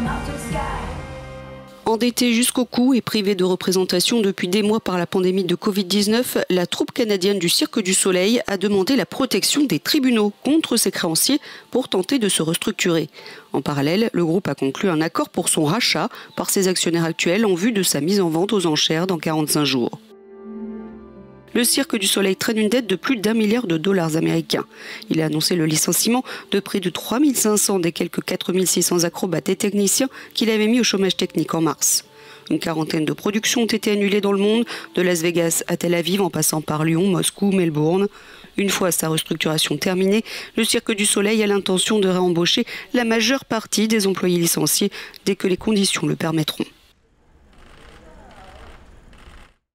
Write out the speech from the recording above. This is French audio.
Endetté jusqu'au cou et privé de représentation depuis des mois par la pandémie de Covid-19, la troupe canadienne du Cirque du Soleil a demandé la protection des tribunaux contre ses créanciers pour tenter de se restructurer. En parallèle, le groupe a conclu un accord pour son rachat par ses actionnaires actuels en vue de sa mise en vente aux enchères dans 45 jours. Le Cirque du Soleil traîne une dette de plus d'1 milliard de dollars américains. Il a annoncé le licenciement de près de 3500 des quelques 4600 acrobates et techniciens qu'il avait mis au chômage technique en mars. Une quarantaine de productions ont été annulées dans le monde, de Las Vegas à Tel Aviv en passant par Lyon, Moscou, Melbourne. Une fois sa restructuration terminée, le Cirque du Soleil a l'intention de réembaucher la majeure partie des employés licenciés dès que les conditions le permettront.